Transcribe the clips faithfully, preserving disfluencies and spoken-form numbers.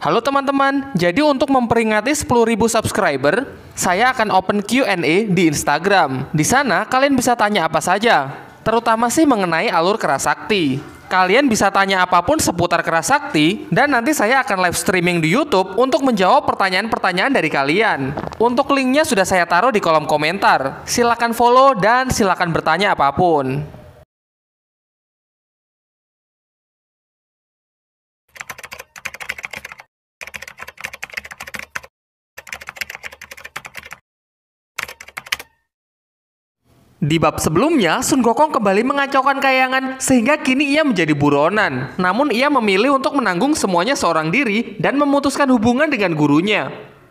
Halo teman-teman, jadi untuk memperingati sepuluh ribu subscriber, saya akan open Q and A di Instagram. Di sana kalian bisa tanya apa saja, terutama sih mengenai alur Kerasakti. Kalian bisa tanya apapun seputar Kerasakti, dan nanti saya akan live streaming di YouTube untuk menjawab pertanyaan-pertanyaan dari kalian. Untuk linknya sudah saya taruh di kolom komentar. Silakan follow dan silakan bertanya apapun. Di bab sebelumnya, Sun Gokong kembali mengacaukan kayangan sehingga kini ia menjadi buronan. Namun ia memilih untuk menanggung semuanya seorang diri dan memutuskan hubungan dengan gurunya.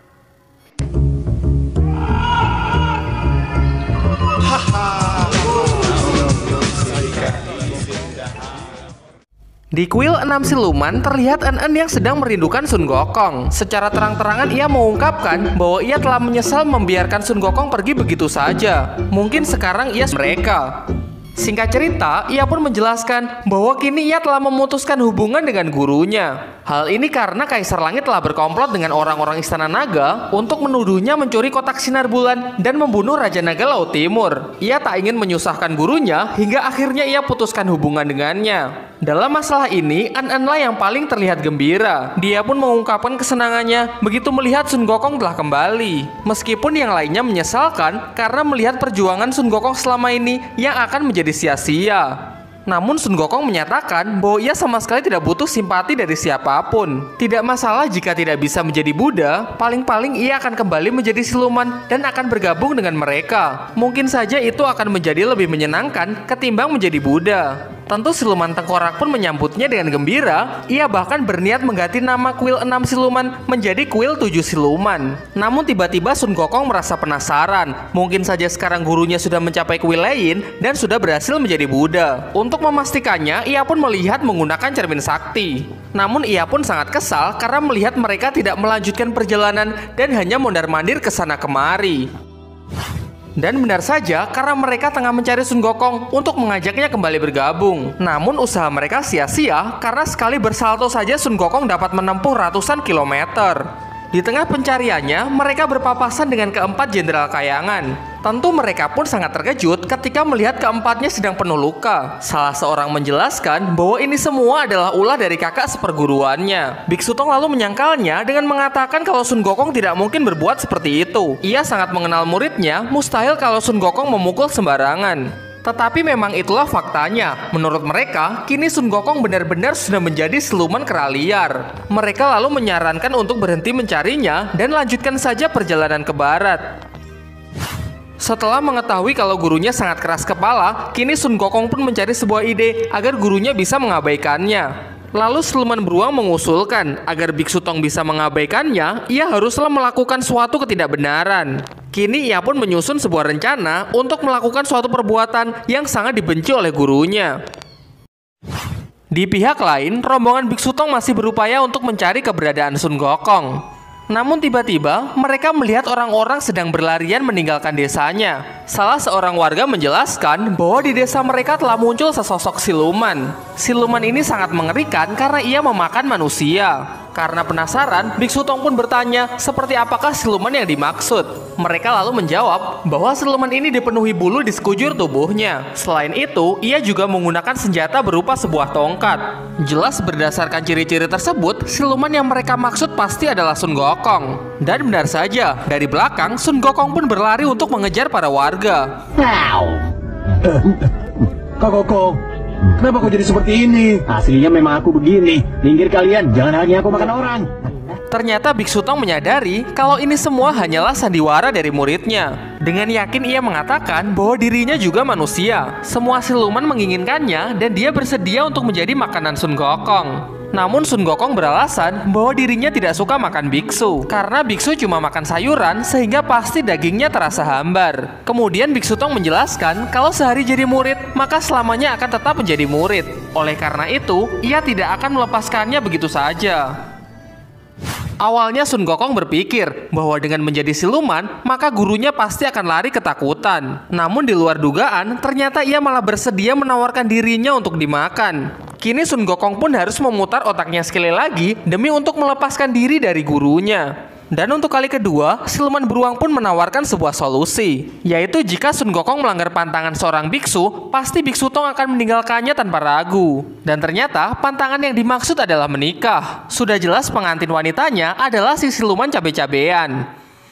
Di kuil enam siluman terlihat En-En yang sedang merindukan Sun Gokong. Secara terang-terangan ia mengungkapkan bahwa ia telah menyesal membiarkan Sun Gokong pergi begitu saja. Mungkin sekarang ia mereka. Singkat cerita, ia pun menjelaskan bahwa kini ia telah memutuskan hubungan dengan gurunya. Hal ini karena Kaisar Langit telah berkomplot dengan orang-orang Istana Naga untuk menuduhnya mencuri kotak sinar bulan dan membunuh Raja Naga Laut Timur. Ia tak ingin menyusahkan gurunya hingga akhirnya ia putuskan hubungan dengannya. Dalam masalah ini, En-En lah yang paling terlihat gembira. Dia pun mengungkapkan kesenangannya begitu melihat Sun Gokong telah kembali. Meskipun yang lainnya menyesalkan karena melihat perjuangan Sun Gokong selama ini yang akan menjadi sia-sia. Namun Sun Gokong menyatakan bahwa ia sama sekali tidak butuh simpati dari siapapun. Tidak masalah jika tidak bisa menjadi Buddha, paling-paling ia akan kembali menjadi siluman dan akan bergabung dengan mereka. Mungkin saja itu akan menjadi lebih menyenangkan ketimbang menjadi Buddha. Tentu siluman tengkorak pun menyambutnya dengan gembira. Ia bahkan berniat mengganti nama kuil enam siluman menjadi kuil tujuh siluman. Namun tiba-tiba Sun Gokong merasa penasaran. Mungkin saja sekarang gurunya sudah mencapai kuil lain dan sudah berhasil menjadi Buddha. Untuk memastikannya, ia pun melihat menggunakan cermin sakti. Namun ia pun sangat kesal karena melihat mereka tidak melanjutkan perjalanan dan hanya mondar-mandir ke sana kemari. Dan benar saja, karena mereka tengah mencari Sun Gokong untuk mengajaknya kembali bergabung. Namun usaha mereka sia-sia karena sekali bersalto saja Sun Gokong dapat menempuh ratusan kilometer. Di tengah pencariannya, mereka berpapasan dengan keempat jenderal kayangan. Tentu mereka pun sangat terkejut ketika melihat keempatnya sedang penuh luka. Salah seorang menjelaskan bahwa ini semua adalah ulah dari kakak seperguruannya. Biksu Tong lalu menyangkalnya dengan mengatakan kalau Sun Gokong tidak mungkin berbuat seperti itu. Ia sangat mengenal muridnya, mustahil kalau Sun Gokong memukul sembarangan. Tetapi memang itulah faktanya. Menurut mereka, kini Sun Gokong benar-benar sudah menjadi siluman kera liar. Mereka lalu menyarankan untuk berhenti mencarinya dan lanjutkan saja perjalanan ke barat. Setelah mengetahui kalau gurunya sangat keras kepala, kini Sun Gokong pun mencari sebuah ide agar gurunya bisa mengabaikannya. Lalu siluman beruang mengusulkan agar Biksu Tong bisa mengabaikannya, ia haruslah melakukan suatu ketidakbenaran. Kini ia pun menyusun sebuah rencana untuk melakukan suatu perbuatan yang sangat dibenci oleh gurunya. Di pihak lain, rombongan Biksu Tong masih berupaya untuk mencari keberadaan Sun Gokong. Namun tiba-tiba mereka melihat orang-orang sedang berlarian meninggalkan desanya. Salah seorang warga menjelaskan bahwa di desa mereka telah muncul sesosok siluman. Siluman ini sangat mengerikan karena ia memakan manusia. Karena penasaran, Biksu Tong pun bertanya seperti apakah siluman yang dimaksud. Mereka lalu menjawab bahwa siluman ini dipenuhi bulu di sekujur tubuhnya. Selain itu, ia juga menggunakan senjata berupa sebuah tongkat. Jelas berdasarkan ciri-ciri tersebut, siluman yang mereka maksud pasti adalah Sun Gokong. Dan benar saja, dari belakang Sun Gokong pun berlari untuk mengejar para warga. Kak Gokong, kenapa kau jadi seperti ini? Aslinya memang aku begini. Minggir kalian, jangan hanya aku makan orang. Ternyata Biksu Tong menyadari kalau ini semua hanyalah sandiwara dari muridnya. Dengan yakin ia mengatakan bahwa dirinya juga manusia. Semua siluman menginginkannya dan dia bersedia untuk menjadi makanan Sun Gokong. Namun Sun Gokong beralasan bahwa dirinya tidak suka makan biksu karena biksu cuma makan sayuran sehingga pasti dagingnya terasa hambar. Kemudian Biksu Tong menjelaskan kalau sehari jadi murid maka selamanya akan tetap menjadi murid. Oleh karena itu, ia tidak akan melepaskannya begitu saja. Awalnya Sun Gokong berpikir bahwa dengan menjadi siluman, maka gurunya pasti akan lari ketakutan. Namun di luar dugaan, ternyata ia malah bersedia menawarkan dirinya untuk dimakan. Kini Sun Gokong pun harus memutar otaknya sekali lagi demi untuk melepaskan diri dari gurunya. Dan untuk kali kedua, siluman beruang pun menawarkan sebuah solusi, yaitu jika Sun Gokong melanggar pantangan seorang biksu, pasti Biksu Tong akan meninggalkannya tanpa ragu. Dan ternyata pantangan yang dimaksud adalah menikah. Sudah jelas pengantin wanitanya adalah si siluman cabe-cabean.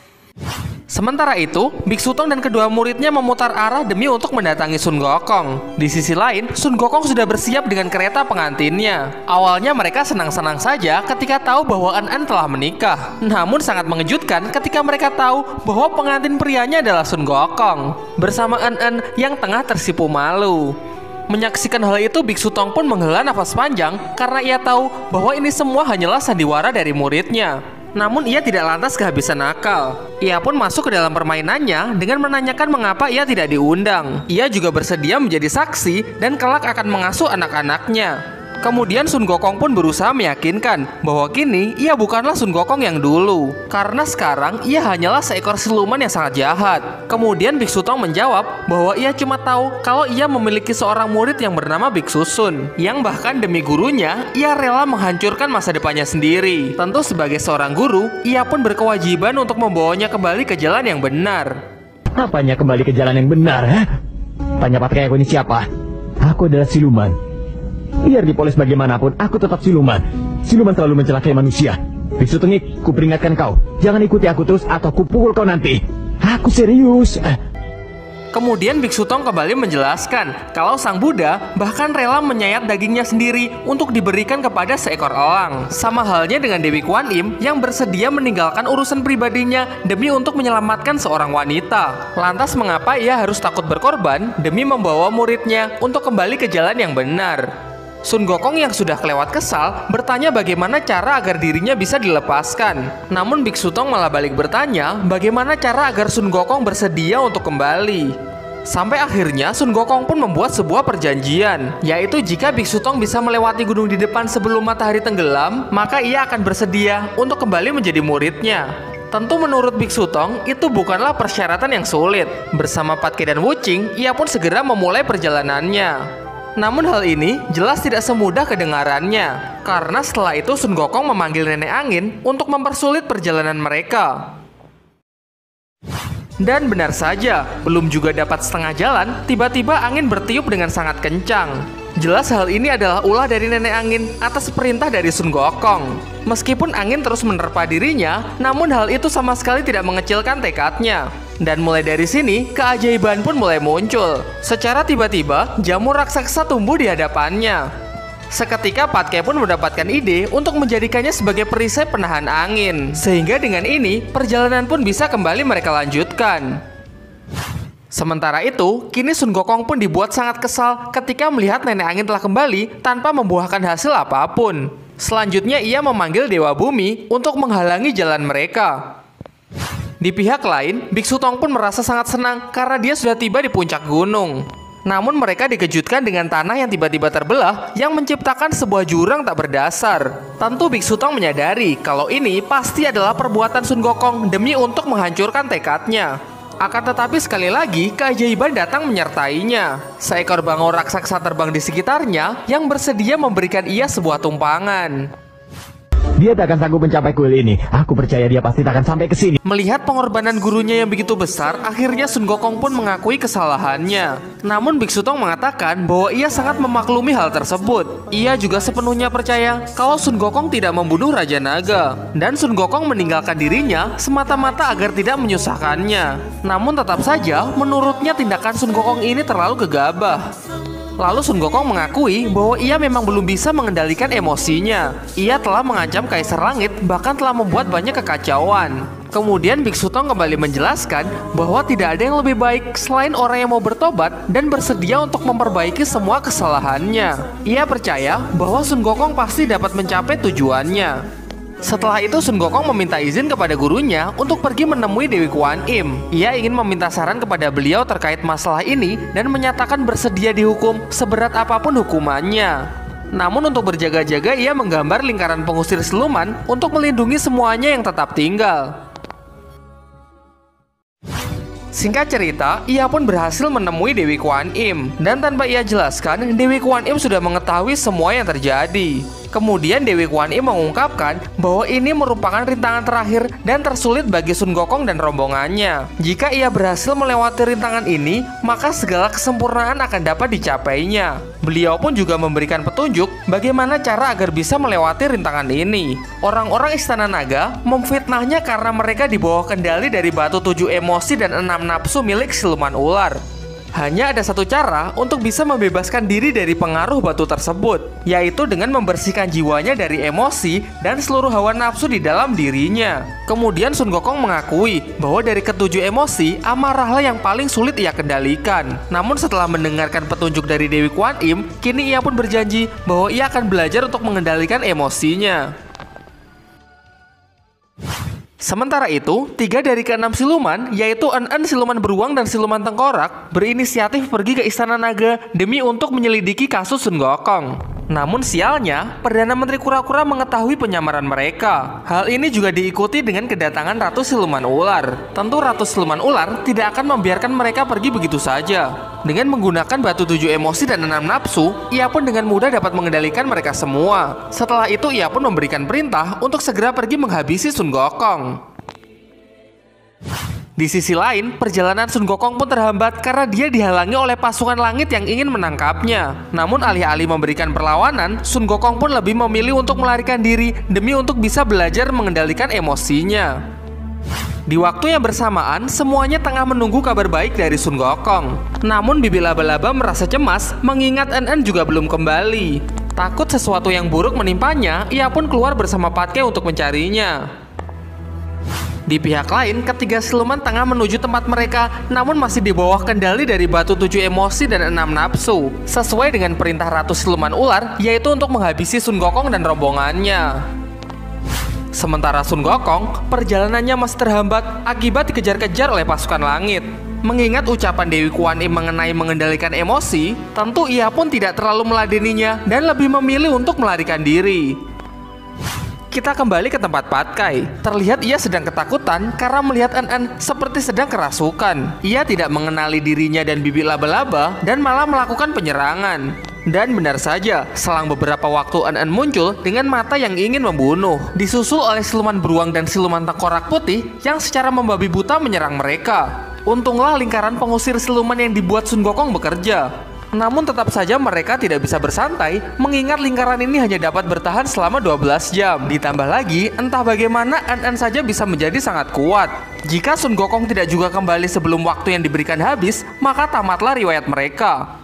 Sementara itu, Biksu Tong dan kedua muridnya memutar arah demi untuk mendatangi Sun Gokong. Di sisi lain, Sun Gokong sudah bersiap dengan kereta pengantinnya. Awalnya mereka senang-senang saja ketika tahu bahwa En En telah menikah. Namun sangat mengejutkan ketika mereka tahu bahwa pengantin prianya adalah Sun Gokong bersama En En yang tengah tersipu malu. Menyaksikan hal itu, Biksu Tong pun menghela nafas panjang karena ia tahu bahwa ini semua hanyalah sandiwara dari muridnya. Namun ia tidak lantas kehabisan akal. Ia pun masuk ke dalam permainannya dengan menanyakan mengapa ia tidak diundang. Ia juga bersedia menjadi saksi dan kelak akan mengasuh anak-anaknya. Kemudian Sun Gokong pun berusaha meyakinkan bahwa kini ia bukanlah Sun Gokong yang dulu, karena sekarang ia hanyalah seekor siluman yang sangat jahat. Kemudian Biksu Tong menjawab bahwa ia cuma tahu kalau ia memiliki seorang murid yang bernama Biksu Sun, yang bahkan demi gurunya ia rela menghancurkan masa depannya sendiri. Tentu sebagai seorang guru, ia pun berkewajiban untuk membawanya kembali ke jalan yang benar. Apanya kembali ke jalan yang benar, ha? Tanya pakai aku ini siapa? Aku adalah siluman. Biar dipoles bagaimanapun, aku tetap siluman. Siluman selalu mencelakai manusia. Biksu Tengik, ku peringatkan kau, jangan ikuti aku terus atau ku pukul kau nanti. Aku serius. Kemudian Biksu Tong kembali menjelaskan kalau Sang Buddha bahkan rela menyayat dagingnya sendiri untuk diberikan kepada seekor elang. Sama halnya dengan Dewi Kuan Im yang bersedia meninggalkan urusan pribadinya demi untuk menyelamatkan seorang wanita. Lantas mengapa ia harus takut berkorban demi membawa muridnya untuk kembali ke jalan yang benar? Sun Gokong yang sudah kelewat kesal bertanya bagaimana cara agar dirinya bisa dilepaskan. Namun Biksu Tong malah balik bertanya bagaimana cara agar Sun Gokong bersedia untuk kembali. Sampai akhirnya Sun Gokong pun membuat sebuah perjanjian, yaitu jika Biksu Tong bisa melewati gunung di depan sebelum matahari tenggelam, maka ia akan bersedia untuk kembali menjadi muridnya. Tentu menurut Biksu Tong itu bukanlah persyaratan yang sulit. Bersama Patke dan Wuching, ia pun segera memulai perjalanannya. Namun hal ini jelas tidak semudah kedengarannya, karena setelah itu Sun Gokong memanggil nenek angin untuk mempersulit perjalanan mereka. Dan benar saja, belum juga dapat setengah jalan, tiba-tiba angin bertiup dengan sangat kencang. Jelas hal ini adalah ulah dari nenek angin atas perintah dari Sun Gokong. Meskipun angin terus menerpa dirinya, namun hal itu sama sekali tidak mengecilkan tekadnya. Dan mulai dari sini, keajaiban pun mulai muncul. Secara tiba-tiba, jamur raksasa tumbuh di hadapannya. Seketika Patke pun mendapatkan ide untuk menjadikannya sebagai perisai penahan angin. Sehingga dengan ini, perjalanan pun bisa kembali mereka lanjutkan. Sementara itu, kini Sun Gokong pun dibuat sangat kesal ketika melihat nenek angin telah kembali tanpa membuahkan hasil apapun. Selanjutnya ia memanggil Dewa Bumi untuk menghalangi jalan mereka. Di pihak lain, Biksu Tong pun merasa sangat senang karena dia sudah tiba di puncak gunung. Namun mereka dikejutkan dengan tanah yang tiba-tiba terbelah yang menciptakan sebuah jurang tak berdasar. Tentu Biksu Tong menyadari kalau ini pasti adalah perbuatan Sun Gokong demi untuk menghancurkan tekadnya. Akan tetapi sekali lagi keajaiban datang menyertainya. Seekor bangau raksasa terbang di sekitarnya yang bersedia memberikan ia sebuah tumpangan. Dia tak akan sanggup mencapai kuil ini. Aku percaya dia pasti tak akan sampai ke sini. Melihat pengorbanan gurunya yang begitu besar, akhirnya Sun Gokong pun mengakui kesalahannya. Namun Biksu Tong mengatakan bahwa ia sangat memaklumi hal tersebut. Ia juga sepenuhnya percaya kalau Sun Gokong tidak membunuh Raja Naga. Dan Sun Gokong meninggalkan dirinya semata-mata agar tidak menyusahkannya. Namun tetap saja, menurutnya tindakan Sun Gokong ini terlalu gegabah. Lalu Sun Gokong mengakui bahwa ia memang belum bisa mengendalikan emosinya. Ia telah mengancam Kaisar Langit, bahkan telah membuat banyak kekacauan. Kemudian Biksu Tong kembali menjelaskan bahwa tidak ada yang lebih baik selain orang yang mau bertobat dan bersedia untuk memperbaiki semua kesalahannya. Ia percaya bahwa Sun Gokong pasti dapat mencapai tujuannya. Setelah itu Sun Gokong meminta izin kepada gurunya untuk pergi menemui Dewi Kuan Im. Ia ingin meminta saran kepada beliau terkait masalah ini dan menyatakan bersedia dihukum seberat apapun hukumannya. Namun untuk berjaga-jaga ia menggambar lingkaran pengusir siluman untuk melindungi semuanya yang tetap tinggal. Singkat cerita, ia pun berhasil menemui Dewi Kwan Im. Dan tanpa ia jelaskan, Dewi Kwan Im sudah mengetahui semua yang terjadi. Kemudian Dewi Kwan Im mengungkapkan bahwa ini merupakan rintangan terakhir dan tersulit bagi Sun Gokong dan rombongannya. Jika ia berhasil melewati rintangan ini, maka segala kesempurnaan akan dapat dicapainya. Beliau pun juga memberikan petunjuk bagaimana cara agar bisa melewati rintangan ini. Orang-orang Istana Naga memfitnahnya karena mereka di bawah kendali dari batu tujuh emosi dan enam nafsu milik siluman ular. Hanya ada satu cara untuk bisa membebaskan diri dari pengaruh batu tersebut, yaitu dengan membersihkan jiwanya dari emosi dan seluruh hawa nafsu di dalam dirinya. Kemudian Sun Gokong mengakui bahwa dari ketujuh emosi, amarahlah yang paling sulit ia kendalikan. Namun setelah mendengarkan petunjuk dari Dewi Kwan Im, kini ia pun berjanji bahwa ia akan belajar untuk mengendalikan emosinya. Sementara itu, tiga dari keenam siluman, yaitu En-En siluman beruang dan siluman tengkorak, berinisiatif pergi ke Istana Naga demi untuk menyelidiki kasus Sun Gokong. Namun sialnya, Perdana Menteri Kura-Kura mengetahui penyamaran mereka. Hal ini juga diikuti dengan kedatangan Ratu Siluman Ular. Tentu Ratu Siluman Ular tidak akan membiarkan mereka pergi begitu saja. Dengan menggunakan batu tujuh emosi dan enam nafsu, ia pun dengan mudah dapat mengendalikan mereka semua. Setelah itu ia pun memberikan perintah untuk segera pergi menghabisi Sun Gokong. Di sisi lain, perjalanan Sun Gokong pun terhambat karena dia dihalangi oleh pasukan langit yang ingin menangkapnya. Namun alih-alih memberikan perlawanan, Sun Gokong pun lebih memilih untuk melarikan diri demi untuk bisa belajar mengendalikan emosinya. Di waktu yang bersamaan, semuanya tengah menunggu kabar baik dari Sun Gokong. Namun Bibi Laba-Laba merasa cemas mengingat En-En juga belum kembali. Takut sesuatu yang buruk menimpanya, ia pun keluar bersama Patke untuk mencarinya. Di pihak lain, ketiga siluman tengah menuju tempat mereka, namun masih di bawah kendali dari batu tujuh emosi dan enam nafsu, sesuai dengan perintah Ratu Siluman Ular, yaitu untuk menghabisi Sun Gokong dan rombongannya. Sementara Sun Gokong, perjalanannya masih terhambat akibat dikejar-kejar oleh pasukan langit. Mengingat ucapan Dewi Kwan Im mengenai mengendalikan emosi, tentu ia pun tidak terlalu meladeninya dan lebih memilih untuk melarikan diri. Kita kembali ke tempat Patkai. Terlihat ia sedang ketakutan karena melihat En-En seperti sedang kerasukan. Ia tidak mengenali dirinya dan Bibi Laba-Laba dan malah melakukan penyerangan. Dan benar saja, selang beberapa waktu En-En muncul dengan mata yang ingin membunuh, disusul oleh siluman beruang dan siluman tengkorak putih yang secara membabi buta menyerang mereka. Untunglah lingkaran pengusir siluman yang dibuat Sun Gokong bekerja. Namun tetap saja mereka tidak bisa bersantai mengingat lingkaran ini hanya dapat bertahan selama dua belas jam. Ditambah lagi, entah bagaimana En-En saja bisa menjadi sangat kuat. Jika Sun Gokong tidak juga kembali sebelum waktu yang diberikan habis, maka tamatlah riwayat mereka.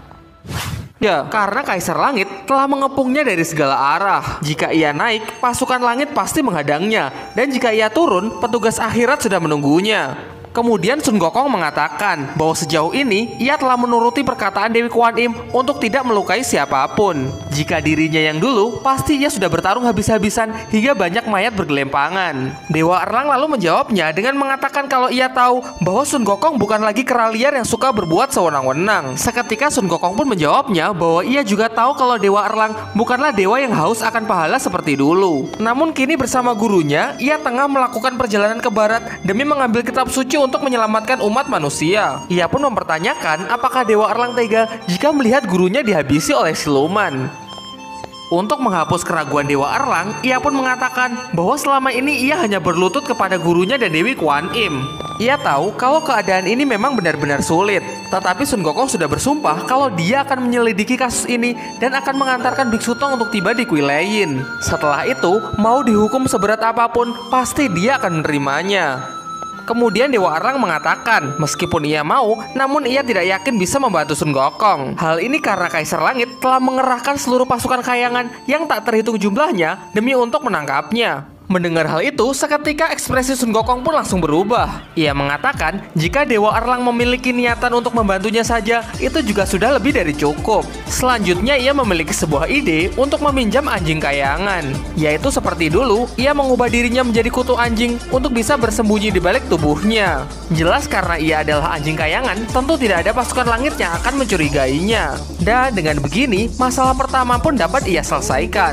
Ya, karena Kaisar Langit telah mengepungnya dari segala arah. Jika ia naik, pasukan langit pasti menghadangnya. Dan jika ia turun, petugas akhirat sudah menunggunya. Kemudian Sun Gokong mengatakan bahwa sejauh ini ia telah menuruti perkataan Dewi Kwan Im untuk tidak melukai siapapun. Jika dirinya yang dulu, pasti ia sudah bertarung habis-habisan hingga banyak mayat bergelimpangan. Dewa Erlang lalu menjawabnya dengan mengatakan kalau ia tahu bahwa Sun Gokong bukan lagi kera liar yang suka berbuat sewenang-wenang. Seketika Sun Gokong pun menjawabnya bahwa ia juga tahu kalau Dewa Erlang bukanlah dewa yang haus akan pahala seperti dulu. Namun kini bersama gurunya, ia tengah melakukan perjalanan ke barat demi mengambil kitab suci untuk menyelamatkan umat manusia. Ia pun mempertanyakan apakah Dewa Erlang tega jika melihat gurunya dihabisi oleh siluman. Untuk menghapus keraguan Dewa Erlang, ia pun mengatakan bahwa selama ini ia hanya berlutut kepada gurunya dan Dewi Kwan Im. Ia tahu kalau keadaan ini memang benar-benar sulit. Tetapi Sun Gokong sudah bersumpah kalau dia akan menyelidiki kasus ini dan akan mengantarkan Biksu Tong untuk tiba di Kuileyin. Setelah itu, mau dihukum seberat apapun, pasti dia akan menerimanya. Kemudian Dewa Erlang mengatakan, meskipun ia mau, namun ia tidak yakin bisa membantu Sun Gokong. Hal ini karena Kaisar Langit telah mengerahkan seluruh pasukan kayangan yang tak terhitung jumlahnya demi untuk menangkapnya. Mendengar hal itu, seketika ekspresi Sun Gokong pun langsung berubah. Ia mengatakan, jika Dewa Erlang memiliki niatan untuk membantunya saja, itu juga sudah lebih dari cukup. Selanjutnya, ia memiliki sebuah ide untuk meminjam anjing kayangan. Yaitu seperti dulu, ia mengubah dirinya menjadi kutu anjing untuk bisa bersembunyi di balik tubuhnya. Jelas karena ia adalah anjing kayangan, tentu tidak ada pasukan langit yang akan mencurigainya. Dan dengan begini, masalah pertama pun dapat ia selesaikan.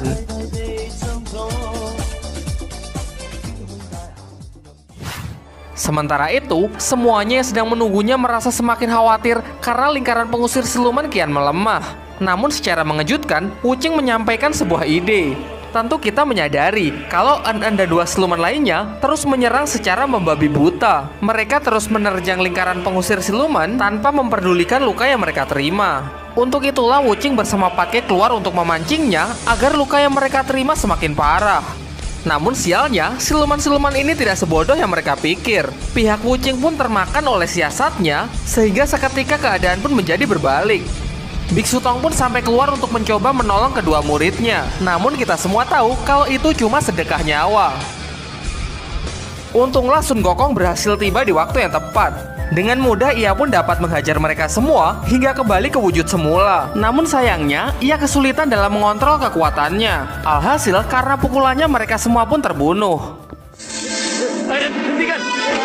Sementara itu, semuanya yang sedang menunggunya merasa semakin khawatir karena lingkaran pengusir siluman kian melemah. Namun secara mengejutkan, Wuching menyampaikan sebuah ide. Tentu kita menyadari kalau En-En dan dua siluman lainnya terus menyerang secara membabi buta. Mereka terus menerjang lingkaran pengusir siluman tanpa memperdulikan luka yang mereka terima. Untuk itulah Wuching bersama Patke keluar untuk memancingnya agar luka yang mereka terima semakin parah. Namun sialnya, siluman-siluman ini tidak sebodoh yang mereka pikir. Pihak Wuching pun termakan oleh siasatnya, sehingga seketika keadaan pun menjadi berbalik. Biksu Tong pun sampai keluar untuk mencoba menolong kedua muridnya. Namun kita semua tahu kalau itu cuma sedekah nyawa. Untunglah Sun Gokong berhasil tiba di waktu yang tepat. Dengan mudah ia pun dapat menghajar mereka semua hingga kembali ke wujud semula. Namun sayangnya, ia kesulitan dalam mengontrol kekuatannya. Alhasil, karena pukulannya mereka semua pun terbunuh. Ayo, hentikan!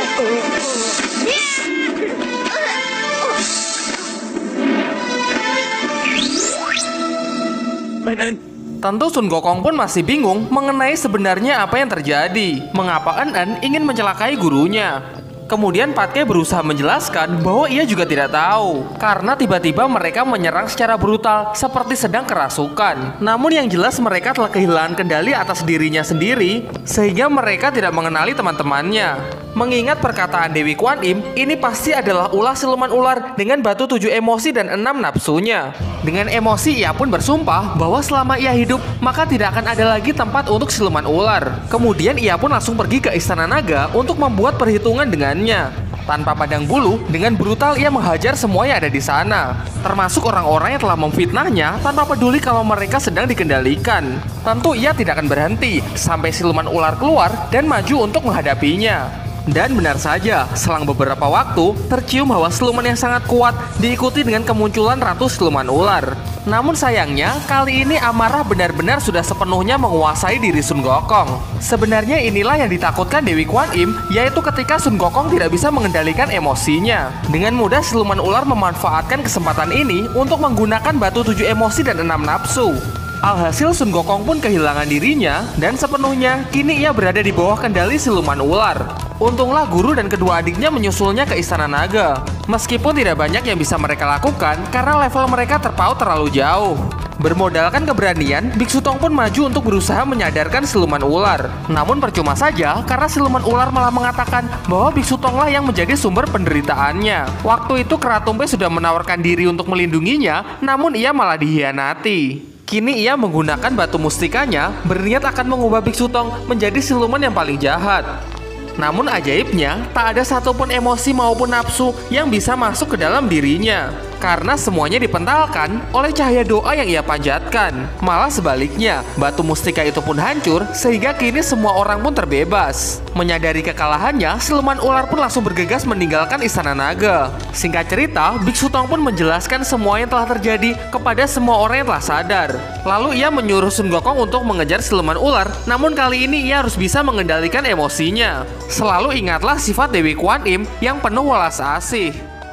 Tentu Sun Gokong pun masih bingung mengenai sebenarnya apa yang terjadi. Mengapa En-En ingin mencelakai gurunya? Kemudian Patke berusaha menjelaskan bahwa ia juga tidak tahu, karena tiba-tiba mereka menyerang secara brutal seperti sedang kerasukan. Namun yang jelas mereka telah kehilangan kendali atas dirinya sendiri, sehingga mereka tidak mengenali teman-temannya. Mengingat perkataan Dewi Kwan Im, ini pasti adalah ulah siluman ular dengan batu tujuh emosi dan enam nafsunya. Dengan emosi ia pun bersumpah bahwa selama ia hidup, maka tidak akan ada lagi tempat untuk siluman ular. Kemudian ia pun langsung pergi ke Istana Naga untuk membuat perhitungan dengannya. Tanpa pandang bulu, dengan brutal ia menghajar semua yang ada di sana, termasuk orang-orang yang telah memfitnahnya tanpa peduli kalau mereka sedang dikendalikan. Tentu ia tidak akan berhenti sampai siluman ular keluar dan maju untuk menghadapinya. Dan benar saja, selang beberapa waktu, tercium hawa siluman yang sangat kuat diikuti dengan kemunculan ratu siluman ular. Namun sayangnya, kali ini amarah benar-benar sudah sepenuhnya menguasai diri Sun Gokong. Sebenarnya inilah yang ditakutkan Dewi Kwan Im, yaitu ketika Sun Gokong tidak bisa mengendalikan emosinya. Dengan mudah siluman ular memanfaatkan kesempatan ini untuk menggunakan batu tujuh emosi dan enam nafsu. Alhasil Sun Gokong pun kehilangan dirinya dan sepenuhnya kini ia berada di bawah kendali siluman ular. Untunglah guru dan kedua adiknya menyusulnya ke Istana Naga. Meskipun tidak banyak yang bisa mereka lakukan karena level mereka terpaut terlalu jauh. Bermodalkan keberanian, Biksu Tong pun maju untuk berusaha menyadarkan siluman ular. Namun percuma saja karena siluman ular malah mengatakan bahwa Biksu Tonglah yang menjadi sumber penderitaannya. Waktu itu Keratumpe sudah menawarkan diri untuk melindunginya, namun ia malah dihianati. Kini ia menggunakan batu mustikanya, berniat akan mengubah Biksu Tong menjadi siluman yang paling jahat. Namun ajaibnya, tak ada satupun emosi maupun nafsu yang bisa masuk ke dalam dirinya. Karena semuanya dipentalkan oleh cahaya doa yang ia panjatkan. Malah sebaliknya, batu mustika itu pun hancur sehingga kini semua orang pun terbebas. Menyadari kekalahannya, siluman ular pun langsung bergegas meninggalkan Istana Naga. Singkat cerita, Biksu Tong pun menjelaskan semua yang telah terjadi kepada semua orang yang telah sadar. Lalu ia menyuruh Sun Gokong untuk mengejar siluman ular, namun kali ini ia harus bisa mengendalikan emosinya. Selalu ingatlah sifat Dewi Kwan Im yang penuh welas asih.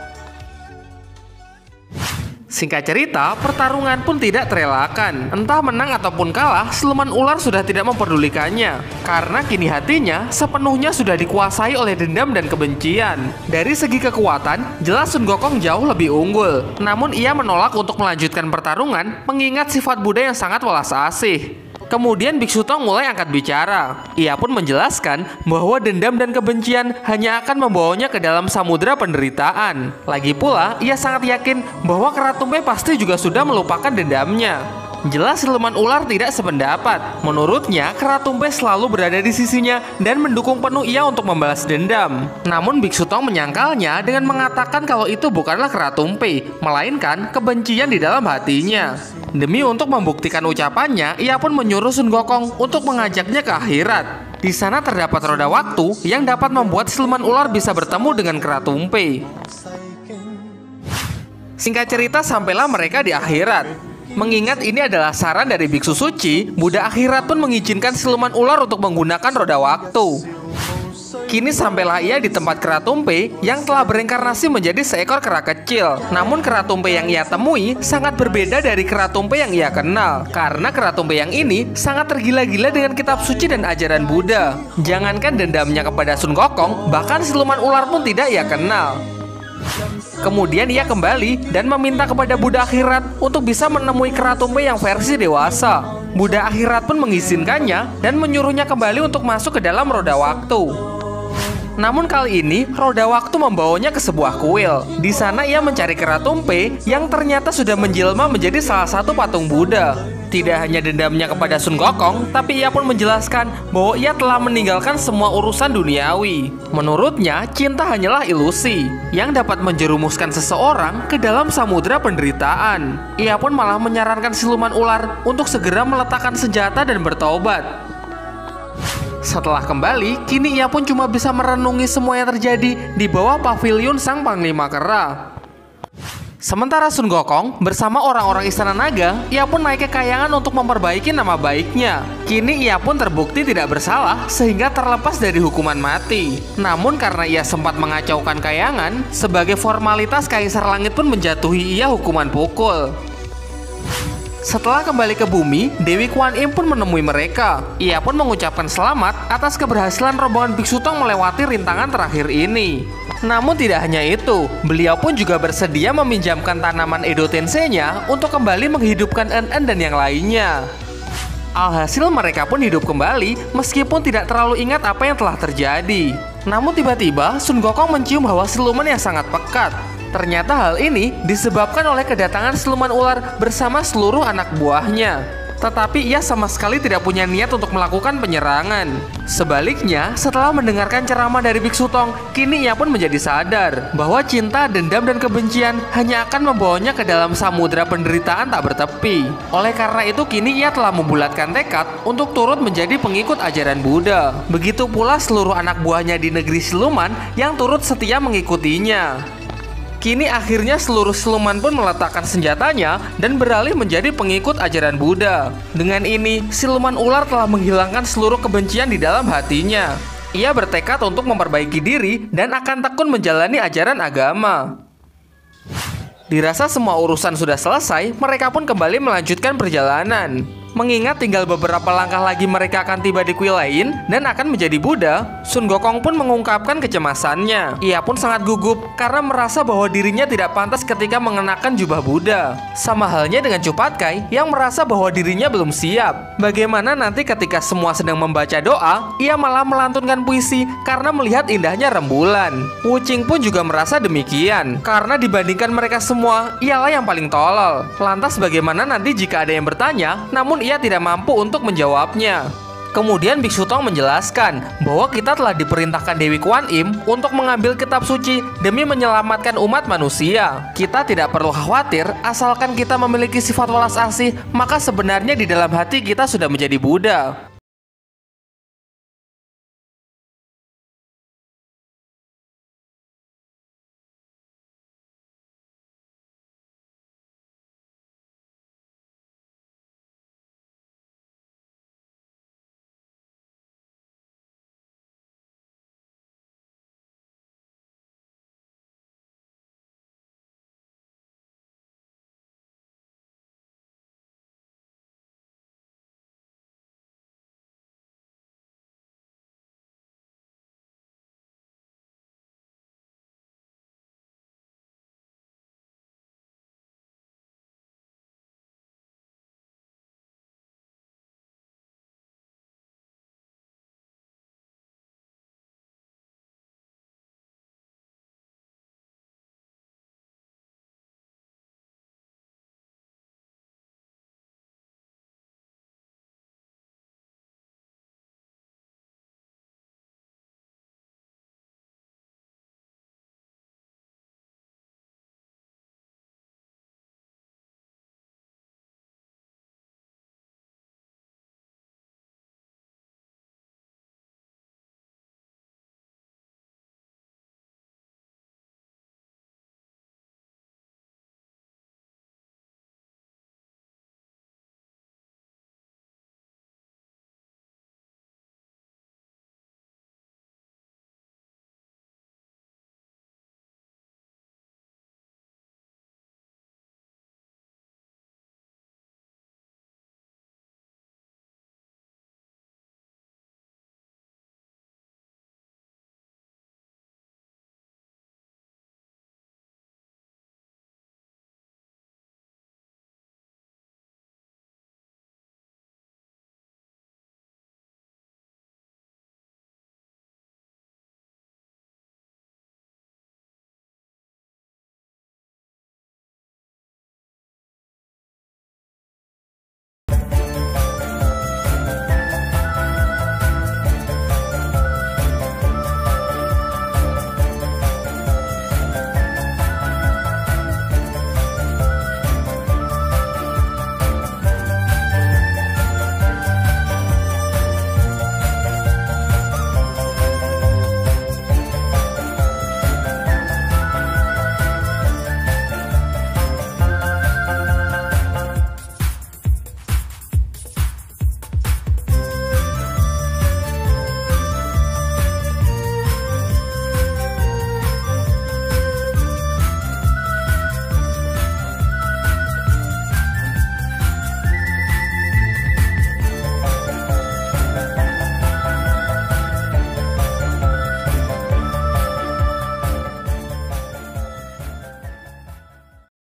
Singkat cerita, pertarungan pun tidak terelakkan. Entah menang ataupun kalah, siluman ular sudah tidak memperdulikannya. Karena kini hatinya sepenuhnya sudah dikuasai oleh dendam dan kebencian. Dari segi kekuatan, jelas Sun Gokong jauh lebih unggul. Namun ia menolak untuk melanjutkan pertarungan, mengingat sifat Buddha yang sangat welas asih. Kemudian Biksu Tong mulai angkat bicara. Ia pun menjelaskan bahwa dendam dan kebencian hanya akan membawanya ke dalam samudera penderitaan. Lagi pula, ia sangat yakin bahwa Keratumpe pasti juga sudah melupakan dendamnya. Jelas siluman ular tidak sependapat. Menurutnya, Keratumpe selalu berada di sisinya dan mendukung penuh ia untuk membalas dendam. Namun Biksu Tong menyangkalnya dengan mengatakan kalau itu bukanlah Keratumpe, melainkan kebencian di dalam hatinya. Demi untuk membuktikan ucapannya, ia pun menyuruh Sun Gokong untuk mengajaknya ke akhirat. Di sana terdapat roda waktu yang dapat membuat siluman ular bisa bertemu dengan Keratumpe. Singkat cerita, sampailah mereka di akhirat. Mengingat ini adalah saran dari biksu suci, Buddha akhirat pun mengizinkan siluman ular untuk menggunakan roda waktu. Kini sampailah ia di tempat kera tumpe yang telah berinkarnasi menjadi seekor kera kecil. Namun kera tumpe yang ia temui sangat berbeda dari kera tumpe yang ia kenal. Karena kera tumpe yang ini sangat tergila-gila dengan kitab suci dan ajaran Buddha. Jangankan dendamnya kepada Sun Gokong, bahkan siluman ular pun tidak ia kenal. Kemudian ia kembali dan meminta kepada Buddha akhirat untuk bisa menemui kera tumpe yang versi dewasa. Buddha akhirat pun mengizinkannya dan menyuruhnya kembali untuk masuk ke dalam roda waktu. Namun kali ini roda waktu membawanya ke sebuah kuil. Di sana ia mencari kera tumpe yang ternyata sudah menjelma menjadi salah satu patung Buddha. Tidak hanya dendamnya kepada Sun Gokong, tapi ia pun menjelaskan bahwa ia telah meninggalkan semua urusan duniawi. Menurutnya, cinta hanyalah ilusi yang dapat menjerumuskan seseorang ke dalam samudera penderitaan. Ia pun malah menyarankan siluman ular untuk segera meletakkan senjata dan bertobat. Setelah kembali, kini ia pun cuma bisa merenungi semua yang terjadi di bawah pavilion sang panglima kera. Sementara Sun Gokong bersama orang-orang istana naga, ia pun naik ke kayangan untuk memperbaiki nama baiknya. Kini ia pun terbukti tidak bersalah sehingga terlepas dari hukuman mati. Namun karena ia sempat mengacaukan kayangan, sebagai formalitas Kaisar Langit pun menjatuhi ia hukuman pukul. Setelah kembali ke bumi, Dewi Kuan Im pun menemui mereka. Ia pun mengucapkan selamat atas keberhasilan rombongan Biksu Tong melewati rintangan terakhir ini. Namun tidak hanya itu, beliau pun juga bersedia meminjamkan tanaman Edo Tensei-nya untuk kembali menghidupkan En-En dan yang lainnya. Alhasil mereka pun hidup kembali meskipun tidak terlalu ingat apa yang telah terjadi. Namun tiba-tiba Sun Gokong mencium hawa siluman yang sangat pekat. Ternyata hal ini disebabkan oleh kedatangan siluman ular bersama seluruh anak buahnya. Tetapi ia sama sekali tidak punya niat untuk melakukan penyerangan. Sebaliknya, setelah mendengarkan ceramah dari Biksu Tong, kini ia pun menjadi sadar bahwa cinta, dendam, dan kebencian hanya akan membawanya ke dalam samudera penderitaan tak bertepi. Oleh karena itu, kini ia telah membulatkan tekad untuk turut menjadi pengikut ajaran Buddha. Begitu pula seluruh anak buahnya di negeri siluman yang turut setia mengikutinya. Kini akhirnya seluruh siluman pun meletakkan senjatanya dan beralih menjadi pengikut ajaran Buddha. Dengan ini, siluman ular telah menghilangkan seluruh kebencian di dalam hatinya. Ia bertekad untuk memperbaiki diri dan akan tekun menjalani ajaran agama. Dirasa semua urusan sudah selesai, mereka pun kembali melanjutkan perjalanan. Mengingat tinggal beberapa langkah lagi mereka akan tiba di kuil lain dan akan menjadi Buddha, Sun Gokong pun mengungkapkan kecemasannya. Ia pun sangat gugup karena merasa bahwa dirinya tidak pantas ketika mengenakan jubah Buddha. Sama halnya dengan Cupatkai yang merasa bahwa dirinya belum siap. Bagaimana nanti ketika semua sedang membaca doa, ia malah melantunkan puisi karena melihat indahnya rembulan. Wuching pun juga merasa demikian karena dibandingkan mereka semua, ialah yang paling tolol. Lantas bagaimana nanti jika ada yang bertanya, namun ia tidak mampu untuk menjawabnya. Kemudian Biksu Tong menjelaskan bahwa kita telah diperintahkan Dewi Kuan Im untuk mengambil kitab suci demi menyelamatkan umat manusia. Kita tidak perlu khawatir asalkan kita memiliki sifat welas asih, maka sebenarnya di dalam hati kita sudah menjadi Buddha.